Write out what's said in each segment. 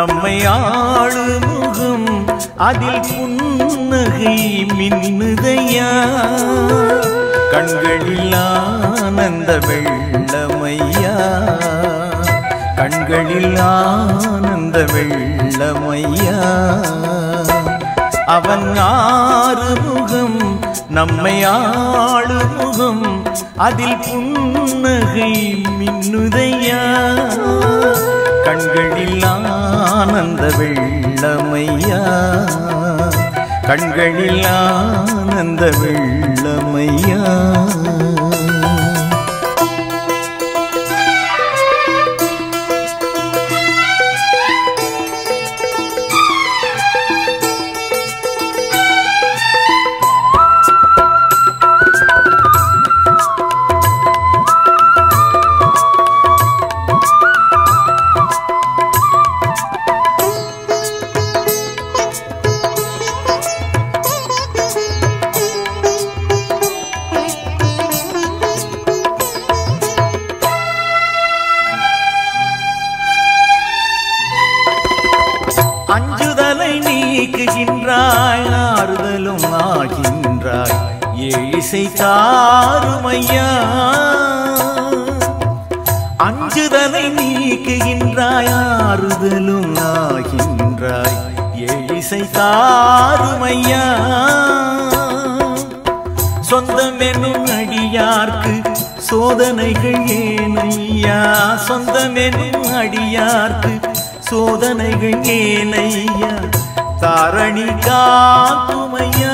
நம்மை ஆளுமுகம் அதில் புன்னகை மின்னுதையா கண்களில் ஆனந்த வெள்ளமையா கண்களில் ஆனந்த வெள்ளமையா அவன் ஆறுமுகம் நம்மை ஆளுமுகம் அதில் புன்னகை மின்னுதையா கண்களில் ஆனந்த வெள்ளமையா கண்களில் ஆனந்த வெள்ளமையா அஞ்சுதலை நீக்குகின்றாய் ஆறுதலும் ஆகின்றாய் ஏழிசை தாருமையா அஞ்சுதலை நீக்குகின்றாய் ஆறுதலும் ஆகின்றாய் ஏழிசை தாருமையா சொந்தம் என்னும் அடியார்க்கு சோதனைகள் ஏனையா சொந்தம் என்னும் அடியார்க்கு சோதனைகள் ஏனையா தாரணி காக்குமையா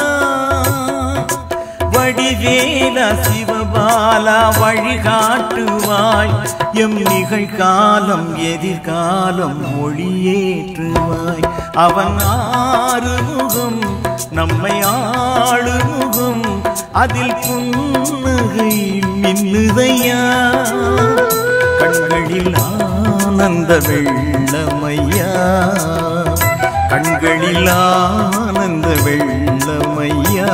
வடிவேலா சிவபாலா வழிகாட்டுவாய் எம் நிகழ்காலம் எதிர்காலம் மொழியேற்றுவாய் அவன் ஆறுமுகம் நம்மை ஆளுமுகம் அதில் புன்னகை மின்னுதையா கண்களில் ஆனந்த வெள்ளமையா கண்களில் ஆனந்த வெள்ளமையா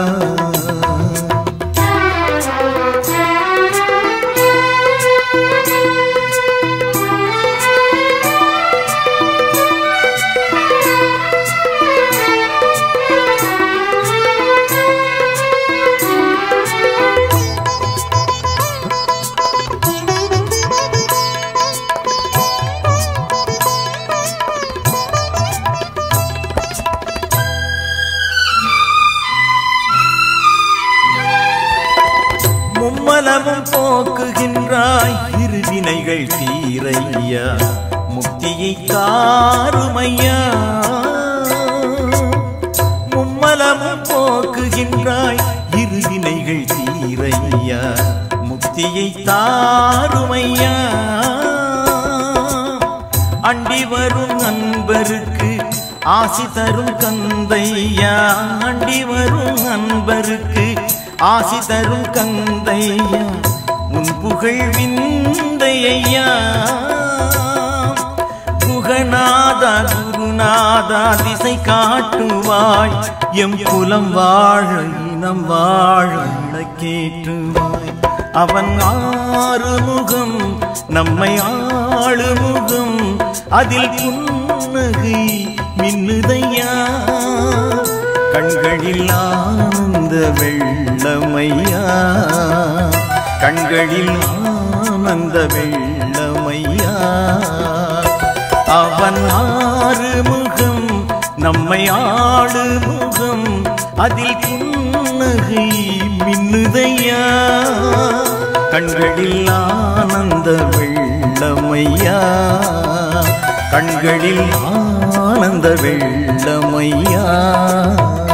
மும்மலமும் போக்குகின்றாய் இருவினைகள் தீரையா முக்தியை தாருமையா மும்மலமும் போக்குகின்றாய் இருவினைகள் தீரையா முக்தியை தாருமையா அண்டி வரும் நண்பருக்கு ஆசி தரும் கந்தையா அண்டி வரும் நண்பருக்கு ஆசி தரும் கந்தையா உன் புகழ் விந்தையா புகநாதா குருநாதா திசை காட்டுவாய் எம் குலம் வாழ இனம் வாழ கேட்டுவாய் அவன் ஆறுமுகம் நம்மை ஆளுமுகம் அதில் புன்னகை மின்னுதையா கண்களில் ஆனந்த வெள்ளமையா கண்களில் ஆனந்த வெள்ளமையா அவன் ஆறுமுகம் நம்மை ஆளுமுகம் அதில் புன்னகை மின்னுதையா கண்களில் ஆனந்த வெள்ளமையா கண்களில் ஆனந்த வெள்ளமையா